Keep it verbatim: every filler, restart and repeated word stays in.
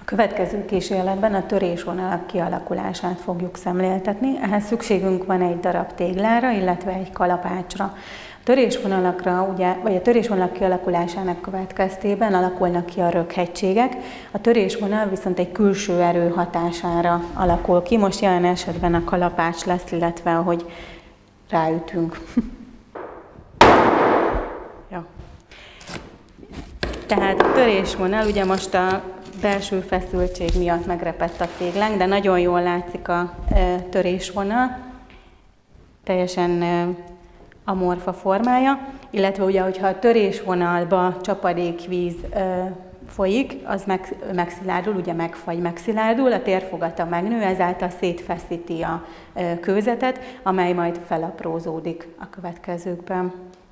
Következő kísérletben a törésvonalak kialakulását fogjuk szemléltetni. Ehhez szükségünk van egy darab téglára, illetve egy kalapácsra. A törésvonalakra, ugye, vagy a törésvonalak kialakulásának következtében alakulnak ki a röghegységek. A törésvonal viszont egy külső erő hatására alakul ki. Most jelen esetben a kalapács lesz, illetve ahogy ráütünk. Ja. Tehát a törésvonal, ugye most a belső feszültség miatt megrepett a téglánk, de nagyon jól látszik a e, törésvonal, teljesen e, amorfa formája, illetve ugye, hogyha a törésvonalba csapadékvíz e, folyik, az meg, megszilárdul, ugye megfagy, megszilárdul, a térfogata megnő, ezáltal szétfeszíti a e, kőzetet, amely majd felaprózódik a következőkben.